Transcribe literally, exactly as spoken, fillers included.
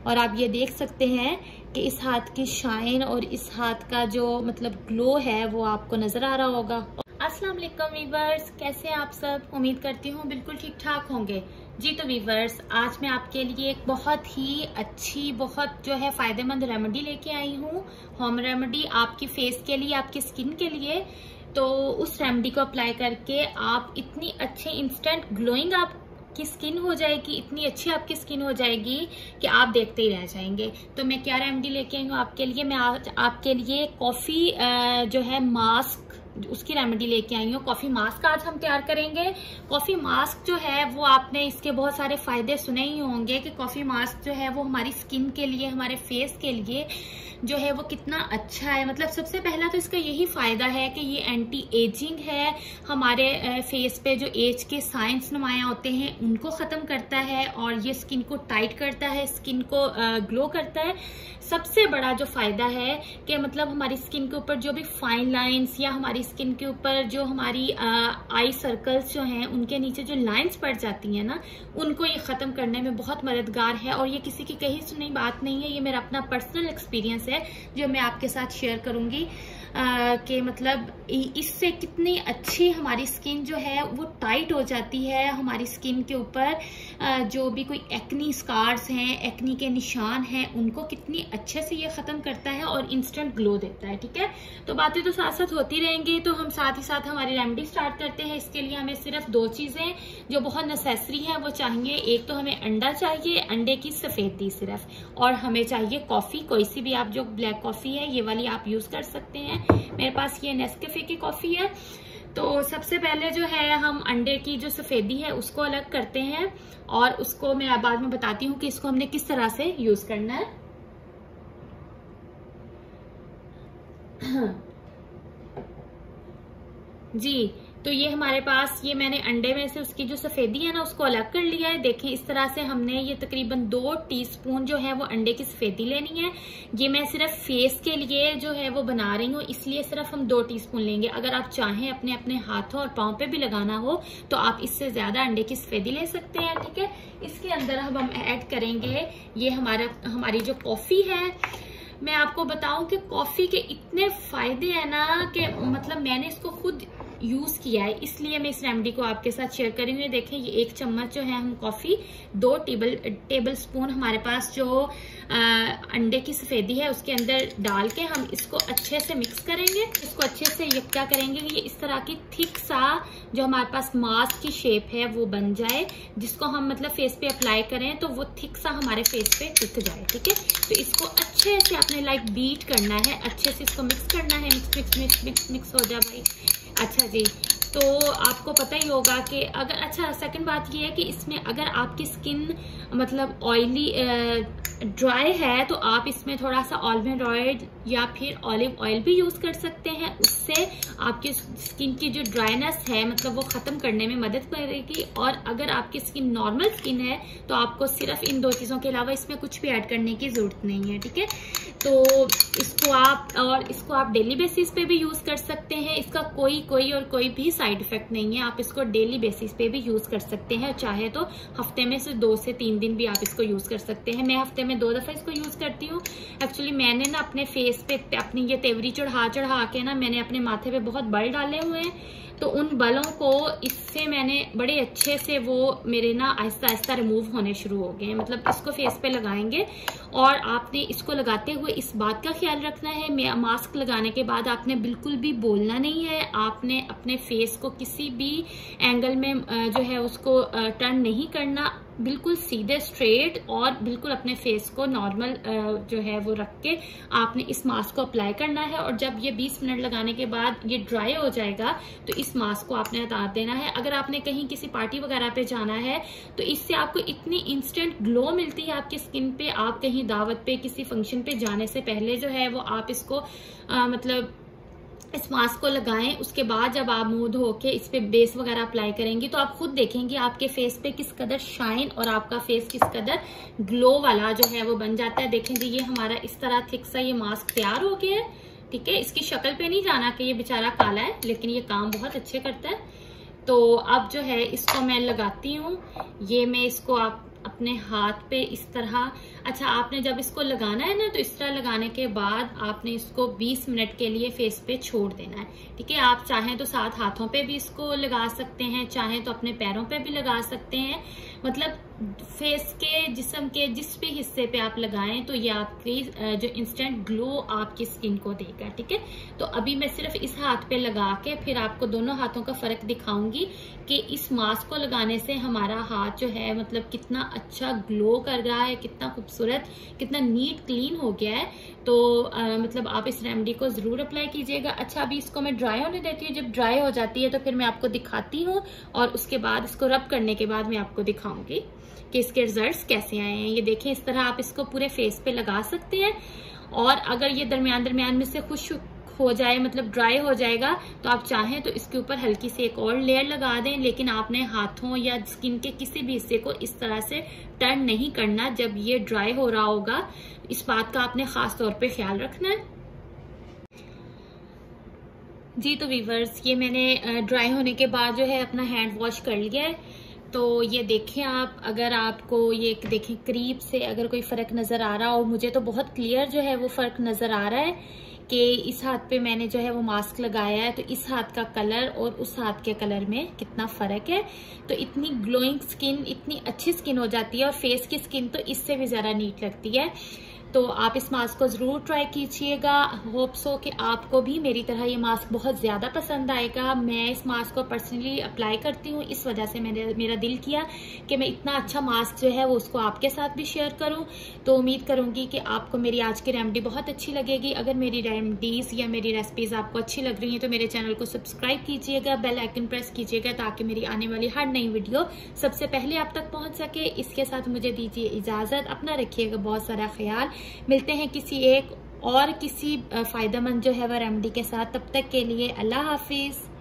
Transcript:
और आप ये देख सकते हैं कि इस हाथ की शाइन और इस हाथ का जो मतलब ग्लो है वो आपको नजर आ रहा होगा। अस्सलाम वालेकुम वीवर्स, कैसे हैं आप सब? उम्मीद करती हूँ बिल्कुल ठीक ठाक होंगे जी। तो वीवर्स, आज मैं आपके लिए एक बहुत ही अच्छी, बहुत जो है फायदेमंद रेमेडी लेके आई हूँ। होम रेमेडी आपकी फेस के लिए, आपकी स्किन के लिए। तो उस रेमेडी को अप्लाई करके आप इतनी अच्छी इंस्टेंट ग्लोइंग आप की स्किन हो जाएगी, इतनी अच्छी आपकी स्किन हो जाएगी कि आप देखते ही रह जाएंगे। तो मैं क्या रेमेडी लेके आई हूँ आपके लिए? मैं आज आपके लिए कॉफी जो है मास्क, उसकी रेमेडी लेके आई हूँ। कॉफी मास्क आज हम तैयार करेंगे। कॉफी मास्क जो है वो आपने इसके बहुत सारे फायदे सुने ही होंगे कि कॉफी मास्क जो है वो हमारी स्किन के लिए, हमारे फेस के लिए जो है वो कितना अच्छा है। मतलब सबसे पहला तो इसका यही फायदा है कि ये एंटी एजिंग है, हमारे फेस पे जो एज के साइंस नुमाया होते हैं उनको खत्म करता है और ये स्किन को टाइट करता है, स्किन को ग्लो करता है। सबसे बड़ा जो फायदा है कि मतलब हमारी स्किन के ऊपर जो भी फाइन लाइंस या हमारी स्किन के ऊपर जो हमारी आई सर्कल्स जो हैं उनके नीचे जो लाइंस पड़ जाती हैं ना, उनको ये खत्म करने में बहुत मददगार है। और ये किसी की कही सुनी बात नहीं है, ये मेरा अपना पर्सनल एक्सपीरियंस है जो मैं आपके साथ शेयर करूंगी कि मतलब इससे कितनी अच्छी हमारी स्किन जो है वो टाइट हो जाती है। हमारी स्किन के ऊपर जो भी कोई एक्नी स्कार्स हैं, एक्नी के निशान हैं, उनको कितनी अच्छे से ये खत्म करता है और इंस्टेंट ग्लो देता है। ठीक है, तो बातें तो साथ साथ होती रहेंगी, तो हम साथ ही साथ हमारी रेमेडी स्टार्ट करते हैं। इसके लिए हमें सिर्फ दो चीजें जो बहुत नेसेसरी है वो चाहिए। एक तो हमें अंडा चाहिए, अंडे की सफेदी सिर्फ, और हमें चाहिए कॉफी, कोई सी भी, आप जो ब्लैक कॉफी है ये वाली आप यूज कर सकते हैं। मेरे पास ये नेस्कैफे की कॉफी है। तो सबसे पहले जो है हम अंडे की जो सफेदी है उसको अलग करते हैं और उसको मैं बाद में बताती हूँ कि इसको हमने किस तरह से यूज करना है। जी, तो ये हमारे पास, ये मैंने अंडे में से उसकी जो सफेदी है ना उसको अलग कर लिया है। देखें इस तरह से हमने ये तकरीबन दो टीस्पून जो है वो अंडे की सफेदी लेनी है। ये मैं सिर्फ फेस के लिए जो है वो बना रही हूँ, इसलिए सिर्फ हम दो टीस्पून लेंगे। अगर आप चाहें अपने अपने हाथों और पाँव पे भी लगाना हो तो आप इससे ज्यादा अंडे की सफेदी ले सकते हैं। ठीक है, इसके अंदर अब हम ऐड करेंगे ये हमारा हमारी जो कॉफी है। मैं आपको बताऊं कि कॉफी के इतने फायदे हैं ना कि मतलब मैंने इसको खुद यूज किया है, इसलिए मैं इस रेमेडी को आपके साथ शेयर कर रही हूँ। देखें ये एक चम्मच जो है हम कॉफी, दो टेबल टेबल स्पून हमारे पास जो आ, अंडे की सफेदी है उसके अंदर डाल के हम इसको अच्छे से मिक्स करेंगे। इसको अच्छे से ये क्या करेंगे, ये इस तरह की थिक सा जो हमारे पास मास्क की शेप है वो बन जाए, जिसको हम मतलब फेस पे अप्लाई करें तो वो थिक सा हमारे फेस पे टिक जाए। ठीक है, तो इसको अच्छे से आपने लाइक बीट करना है, अच्छे से इसको मिक्स करना है। Mix mix mix mix mix हो जाए भाई। अच्छा जी, तो आपको पता ही होगा कि अगर, अच्छा सेकंड बात ये है कि इसमें अगर आपकी स्किन मतलब ऑयली ड्राई है तो आप इसमें थोड़ा सा ऑलिव ऑयल या फिर ऑलिव ऑयल भी यूज कर सकते हैं। उससे आपकी स्किन की जो ड्राइनेस है मतलब वो खत्म करने में मदद करेगी। और अगर आपकी स्किन नॉर्मल स्किन है तो आपको सिर्फ इन दो चीजों के अलावा इसमें कुछ भी ऐड करने की जरूरत नहीं है। ठीक है, तो इसको आप और इसको आप डेली बेसिस पे भी यूज कर सकते हैं। इसका कोई कोई और कोई भी साइड इफेक्ट नहीं है। आप इसको डेली बेसिस पे भी यूज कर सकते हैं, चाहे तो हफ्ते में से दो से तीन दिन भी आप इसको यूज कर सकते हैं। मैं हफ्ते में दो दफा इसको यूज करती हूँ। एक्चुअली मैंने ना अपने फेस पे अपनी ये तेवरी चढ़ा चढ़ा के ना मैंने अपने माथे पे बहुत बल डाले हुए हैं, तो उन बलों को इससे मैंने बड़े अच्छे से वो मेरे ना आहिस्ता आहिस्ता रिमूव होने शुरू हो गए। मतलब इसको फेस पे लगाएंगे और आपने इसको लगाते हुए इस बात का ख्याल रखना है, मास्क लगाने के बाद आपने बिल्कुल भी बोलना नहीं है। आपने अपने फेस को किसी भी एंगल में जो है उसको टर्न नहीं करना, बिल्कुल सीधे स्ट्रेट और बिल्कुल अपने फेस को नॉर्मल जो है वो रख के आपने इस मास्क को अप्लाई करना है। और जब ये बीस मिनट लगाने के बाद ये ड्राई हो जाएगा तो इस मास्क को आपने हटा देना है। अगर आपने कहीं किसी पार्टी वगैरह पे जाना है तो इससे आपको इतनी इंस्टेंट ग्लो मिलती है आपकी स्किन पे। आप कहीं दावत पे, किसी फंक्शन पे जाने से पहले जो है वो आप इसको आ, मतलब इस मास्क को लगाएं। उसके बाद जब आप मुंह धो के इस पे बेस वगैरह अप्लाई करेंगी तो आप खुद देखेंगे आपके फेस पे किस कदर शाइन और आपका फेस किस कदर ग्लो वाला जो है वो बन जाता है। देखें जी, ये हमारा इस तरह थिक सा ये मास्क तैयार हो गया है। ठीक है, इसकी शक्ल पे नहीं जाना कि ये बेचारा काला है, लेकिन ये काम बहुत अच्छे करता है। तो अब जो है इसको मैं लगाती हूँ। ये मैं इसको आप अपने हाथ पे इस तरह, अच्छा आपने जब इसको लगाना है ना तो इस तरह लगाने के बाद आपने इसको बीस मिनट के लिए फेस पे छोड़ देना है। ठीक है, आप चाहें तो साथ हाथों पे भी इसको लगा सकते हैं, चाहें तो अपने पैरों पे भी लगा सकते हैं, मतलब फेस के जिस्म के जिस भी हिस्से पे आप लगाएं तो ये आपकी जो इंस्टेंट ग्लो आपकी स्किन को देगा। ठीक है, तो अभी मैं सिर्फ इस हाथ पे लगा के फिर आपको दोनों हाथों का फर्क दिखाऊंगी कि इस मास्क को लगाने से हमारा हाथ जो है मतलब कितना अच्छा ग्लो कर रहा है, कितना खूबसूरत, कितना नीट क्लीन हो गया है। तो आ, मतलब आप इस रेमेडी को जरूर अप्लाई कीजिएगा। अच्छा, अभी इसको मैं ड्राई होने देती हूँ, जब ड्राई हो जाती है तो फिर मैं आपको दिखाती हूँ और उसके बाद इसको रब करने के बाद मैं आपको दिखाऊंगी कि इसके रिजल्ट्स कैसे आए हैं। ये देखें, इस तरह आप इसको पूरे फेस पे लगा सकते हैं और अगर ये दरमियान दरमियान में से खुश्क हो जाए, मतलब ड्राई हो जाएगा, तो आप चाहें तो इसके ऊपर हल्की सी एक और लेयर लगा दें, लेकिन आपने हाथों या स्किन के किसी भी हिस्से को इस तरह से टर्न नहीं करना जब ये ड्राई हो रहा होगा। इस बात का आपने खास तौर पे ख्याल रखना है जी। तो वीवर्स, ये मैंने ड्राई होने के बाद जो है अपना हैंड वॉश कर लिया है। तो ये देखें आप, अगर आपको ये देखें करीब से अगर कोई फर्क नजर आ रहा हो, मुझे तो बहुत क्लियर जो है वो फर्क नजर आ रहा है कि इस हाथ पे मैंने जो है वो मास्क लगाया है तो इस हाथ का कलर और उस हाथ के कलर में कितना फर्क है। तो इतनी ग्लोइंग स्किन, इतनी अच्छी स्किन हो जाती है और फेस की स्किन तो इससे भी ज्यादा नीट लगती है। तो आप इस मास्क को जरूर ट्राई कीजिएगा। होप सो कि आपको भी मेरी तरह ये मास्क बहुत ज्यादा पसंद आएगा। मैं इस मास्क को पर्सनली अप्लाई करती हूँ, इस वजह से मैंने मेरा दिल किया कि मैं इतना अच्छा मास्क जो है वो उसको आपके साथ भी शेयर करूँ। तो उम्मीद करूंगी कि आपको मेरी आज की रेमेडी बहुत अच्छी लगेगी। अगर मेरी रेमेडीज या मेरी रेसिपीज आपको अच्छी लग रही हैं तो मेरे चैनल को सब्सक्राइब कीजिएगा, बेल आइकन प्रेस कीजिएगा ताकि मेरी आने वाली हर नई वीडियो सबसे पहले आप तक पहुंच सके। इसके साथ मुझे दीजिए इजाजत, अपना रखिएगा बहुत सारा ख्याल। मिलते हैं किसी एक और किसी फायदेमंद जो है वह रेमेडी के साथ, तब तक के लिए अल्लाह हाफिज।